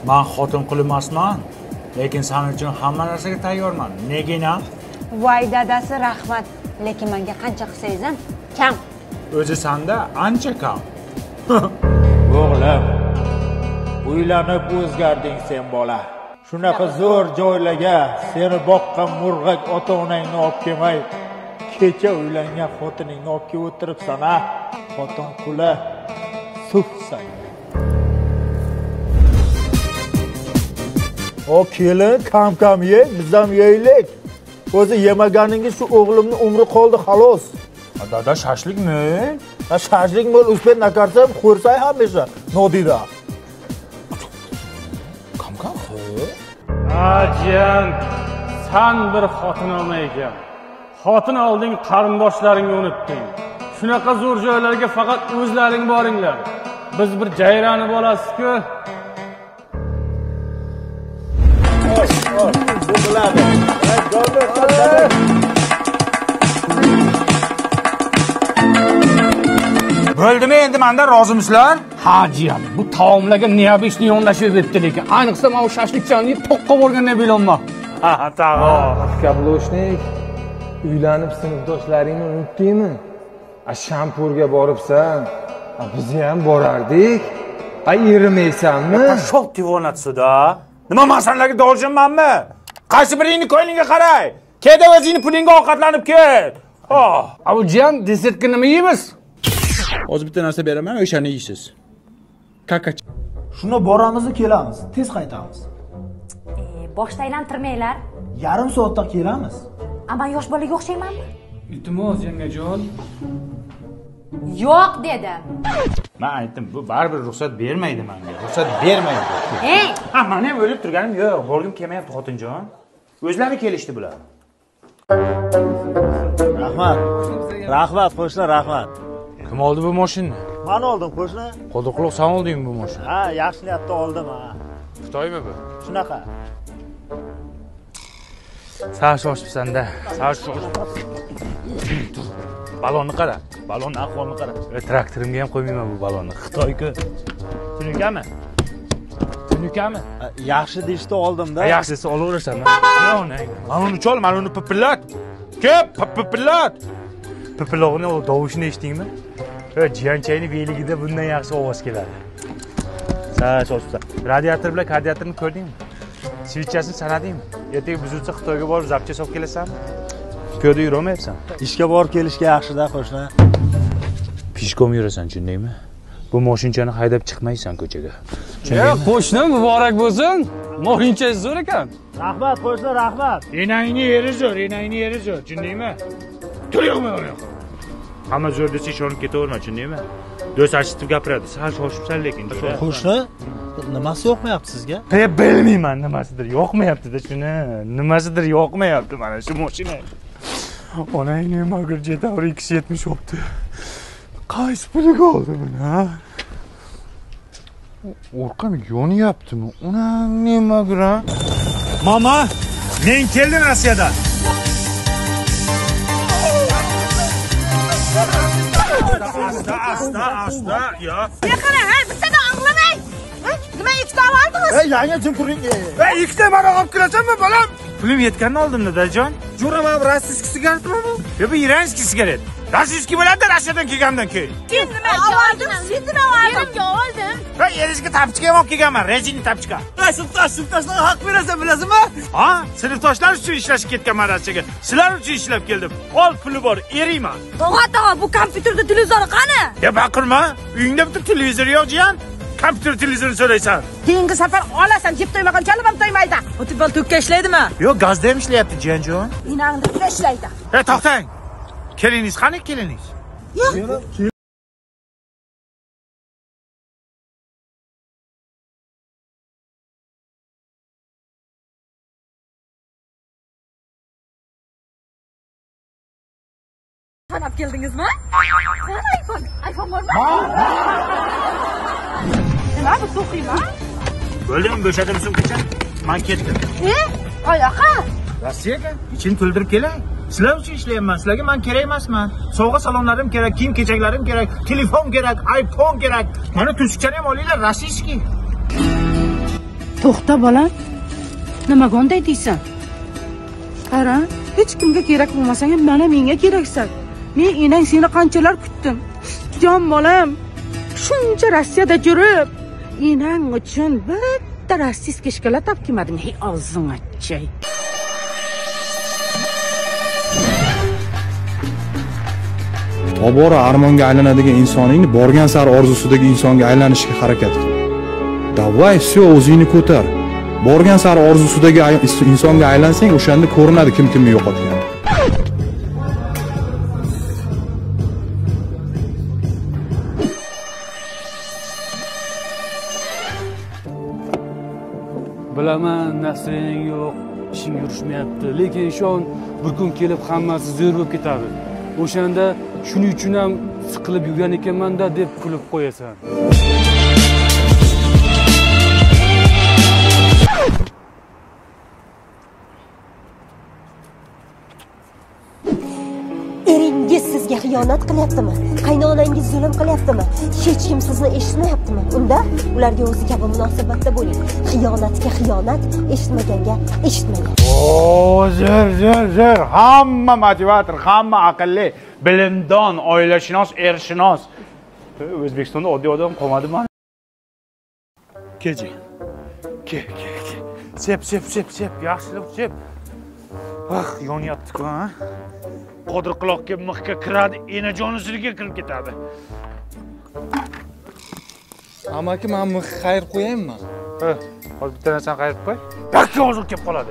Men xotin qul emasman, lekin sen uchun hamma narsaga tayyorman. Negina? Voy dadasi rahmat, lekin menga qancha qilsangiz ham kam. O'zi senda ancha kam. O'g'lim, uylanib o'zgarding sen bola. Shunaqa zo'r joylarga seni boqqan murg'ak ota-onangni olib kelmay, kecha uylangan xotiningni olib kelib o'tiribsan ha. Xotin quli sufsan. O kelin kam yeng, biz ham yeylik. O'zi yemaganingiz shu o'g'limni umri qoldi xolos. Dada shashlikmi? Ha shashlik bo'l, uspet nakarsam xo'rsay hamisha. Nodira. Kam. Ajiyan, sen bir xotin olmaysan. Xotin olding, qarindoshlaringni unutding. Shunaqa zo'r joylarga faqat o'zlaring boringlar. Biz bir jayrani bolasiz-ku. Bu biladi. Bo'ldimi endi mendan rozimisizlar? Hajiyan, bu taomlarga niyabishni yondashib debdi lekin. Ayniqsa men shashlikchani to'qqa borganda bilolmam. Ha, tag'o. Kabloshnik, uylanib sinfdoshlaringni unutdingmi? Shampurga boribsan. Biz ham borardik. Erimaysanmi? Shoq divonatsuda. Nima masallarga doljanmanmi? Qaysi biringni ko'nglingga qaray. Keda o'zingni pulingga ovqatlanib ket. Abujiyan, desertga nima yeymiz? Hozir bitta narsa beraman, o'shani yeysiz. Kakach. Shuni boramiz, kelamiz, tez qaytamiz. Boshda aylantirmanglar. Yarim soatda kelamiz. Men yosh bolaga o'xshaymanmi? Iltimos, yangajon. Yo'q dedim. Men aytdim, bu baribir ruxsat bermaydi menga. Ruxsat bermaydi. Hey! Ha, men ham o'ylab turganim yo'q, borgim kelmayapti xotinjon. O'zlari kelishdi bular. Rahmat qo'shni, rahmat. Kim oldi bu mashinani? Men oldim qo'shni. Qo'lda quloq sen oldingmi bu mashinani? Ha, yaxshi niyatda oldim ha. Xitoymi bu? Shunaqa. Sal shoshibsan-da. Sal shoshib. Balonni qara. Balonni ahvolini qara. Traktorimga ham qo'ymayman bu balonni. Xitoy-ku. Tushunganmi? Tushunganmi? Yaxshi deshda oldim-da. Yaxshisi olaverasan. Mana uni chol, mana uni pipillat. Kep, pipillat. Pipilog'ini tovushini eshitdingmi? Jiyanchayning beligida bundan yaxshi ovoz keladi. Sal shoshibsan. Radiator bilan kardiatorni ko'rdingmi? Switchasini sanadingmi? Ertaga buzilsa Xitoyga borib zapcha solib kelasanmi? Piyoda yurolmayapsan. Ishga borib kelishga yaxshi-da qo'shni. Pishkom yurasan, tushundingmi? Bu mashinchani haydab chiqmaysan ko'chaga. Tushundingmi? Qo'shni muborak bo'lsin. Mashinchangiz zo'r ekan. Rahmat qo'shni, rahmat. Enangni yeri zo'r, tushundingmi? Tur yo'qmi uni? Hamma zo'r desa ishonib ketaverma, tushundingmi? Do'st achitib gapiradi. Sal shoshibsan lekin. Qo'shni, nimasi yoqmayapti sizga? Bilmayman, nimasidir yoqmayapti-da shuni. Nimasidir yoqmayapti mana shu mashina. Onangni mag'rur Jetaur X70 olibdi. Qaysi puliga oldi buni, ha? Orqam yonyaptimi? Onangni mag'rur. Mama, men keldim Rossiyadan. Asta, ya. Qara, bittadan anglamang. Nima ikkita oldingiz? Yangi jimpuring. Ikkita mana olib kirasanmi, bolam? Pulim yetganini oldimda, dajon. Jo'raman, rossiyskiy sigaretmi bu? Yo, bu iranskiy sigaret. Rossiyskiy bo'ladi, Rossiyadan kelgandan keyin. Keyin nima oldim? Sizni oldim. Erimga oldim. Ha, eringizga tapchika ham olib kelganman, rejini tapchika. Sinfdoshlarga haq berasan, bilasizmi? Ha, sinfdoshlar uchun ishlashga ketganman Rossiyaga. Sizlar uchun ishlab keldim. Ol, puli bor, eriyman. Tog'a, bu kompyuterda televizor qani? Ya baqirma, uyingda bitta televizor yo'q, jiyan. Kompyuter televizorni so'raysan. Keyingi safar olasan, jeb to'ymagan kalim ham to'ymaydi. O'tibal to'kka ishlaydimi? Yo'q, gazda ham ishlayapti, jiyanjon. Inangda ishlaydi. To'xtang. Keliningiz qani, keliningiz? Yo'q. Olib keldingizmi? iPhone bormi? Nima bu to'qiymi? Bo'ldimi, bo'shadim sumkacha. Men ketdim. Qayoqqa? Rossiyaga. Ichini to'ldirib kelay. Sizlar uchun ishlayapman. Sizlarga men kerak emasman. Sovg'a salonlarim kerak, kiyim-kechaklarim kerak, telefon kerak, iPhone kerak. Mana tushukchani ham olinglar, rossiyskiy. To'xta bolam. Nimaga unday deysan? Qara, hech kimga kerak bo'lmasang ham mana menga keraksan. Men enang seni qanchalar kutdim. Jon bolam, shuncha Rossiyada yurib, enang uchun bitta rossiyskiy shokolad olib kelmadim. Hey, og'zing ochchay. Tobora armonga aylanadigan insoningni borgan sari orzusidagi insonga aylanishga harakat qil. Davay, все, o'zingni ko'tar. Borgan sari orzusidagi insonga aylansang, o'shanda ko'rinadi kim kimni yo'qotgani. Bilaman, nasriying yo'q, ishing yurishmayapti, lekin ishon, bir kun kelib hammasi zo'r bo'lib ketadi. O'shanda shuning uchun ham siqilib yurgan ekanman-da deb kulib qo'yasan. Eringiz sizga xiyonat qilyaptimi? Qaynonangiz zulm qilyaptimi? Hech kim sizni eshitmayaptimi? Unda ularga o'zi kabi munosabatda bo'ling. Xiyonatga xiyonat, eshitmaganga eshitmagan. Zo'r. Hamma motivator, hamma aqlli, bilimdon, oilashunos, ershunos. O'zbekistonda oddiy odam qolmadimi? Kelji. Ke. Sep. Yaxshilab sep. Yonyapti-ku, ha? Qodir quloqqa mixga kiradi, enajonisiga kirib ketadi. Amaki, men mix xayr qo'yaymi? Hozir bitta narsani qayirib qo'y. Bakka hozir kelib qoladi.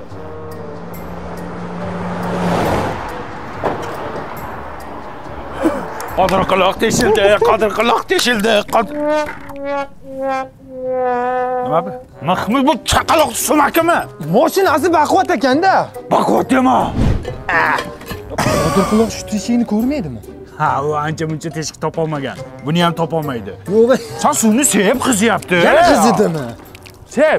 Qodir quloq teshildi. Nima bu? Mixmi bu chaqaloq sumakimi? Mashinasi baquvvat ekanda. Baquvvat dema. Qodir quloq shu teshikni ko'rmaydimi? Ha, u ancha-muncha teshik topolmagan. Buni ham topolmaydi. Yo'q. Sen suvni sevib qizyapti. Yana qizidimi? Sep.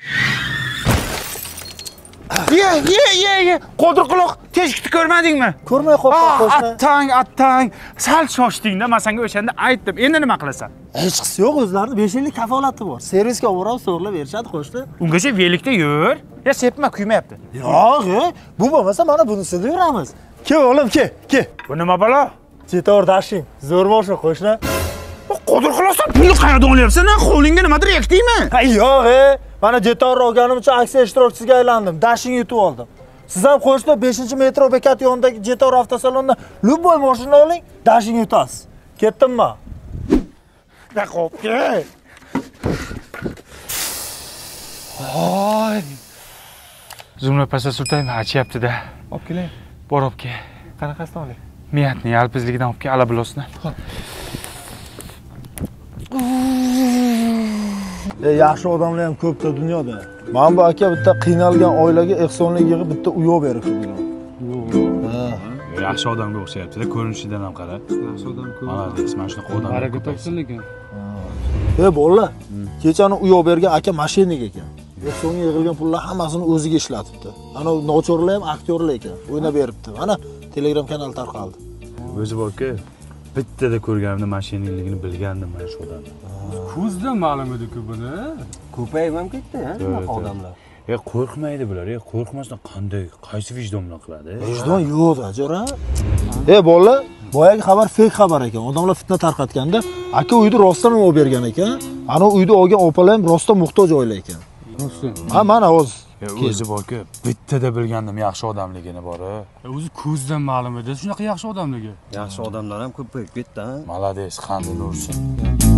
Ye. Qodir quloq teshikni ko'rmadingmi? Ko'rmay qoldim. Attang. Sal shoshdingda, men senga o'shanda aytdim. Endi nima qilasan? Hech qisi yo'q, o'zlarining 5 yillik kafolati bor. Servisga olib so'rlab berishadi, qo'shni. Ungacha velikda yur. Ya sepma, kuymayapti. Yo'q, bu bo'lmasa mana bunisida yuramiz. Ke o'g'lim, ke. Bu nima balo? Jetor dashing. Zo'r bo'lsin, qo'shni. Qodir quloqsan, pulni qayerdan olyapsan? Qo'lingga nimadir yakdingmi? Ha, yo'q, mana jetorni olganim uchun aksiya ishtirokchisiga aylandim. Dashing yutib oldim. Siz ham qo'shni 5-metro bekat yonidagi Jetor avtosalondan любой mashina oling, dashing yutasiz. Ketdimmi? Da qo'pke. Voy. Zumla pasta sultaymi, achyapti-da. Olib kelay. Bor olib kel. Qanaqasidan olay? Miyatni, yalpizligidan olib kel, alabilosni. Yaxshi odamlar ham ko'pda dunyoda. Men bu aka bitta qiynalgan oilaga ehsonlik yig'ib bitta uy olib beribdi bugun. Yaxshi odamga o'xshayapti-da, ko'rinishidan ham qara. Yaxshi odam ko'p. Malades, mana shunaqa odam. Baraka topsin lekin. Bolalar, kechani uy olib bergan aka mashinik ekan. Ehsonga yig'ilgan pullar hammasini o'ziga ishlatibdi. Ana nochorlar ham aktyorlar ekan. O'ynab beribdi. Mana Telegram kanal tarqaldi. O'zi borku, bittada ko'rganimda mashiningligini bilgandim mana shu odamni. Ko'zdan ma'lum edi-ku buni. Ko'payib ham ketdi-ha, bunaqa odamlar. Qo'rqmaydi bular. Qo'rqmasdan qanday, qaysi vijdon bilan qiladi? Vijdon yo'q-da, jo'ra. Bolalar, boyagi xabar fake xabar ekan. Odamlar fitna tarqatganda, aka uyni rostdan olib bergan ekan. Ana uyni olgan opalar ham rostdan muhtoj oila ekan. Ha, mana o'zi. O'zi borku, bittada bilgandim yaxshi odamligini bor-a. O'zi ko'zdan ma'lum edi, shunaqa yaxshi odamligi. Yaxshi odamlar ham ko'payib ketdi-ha. Malades, qanday ursin.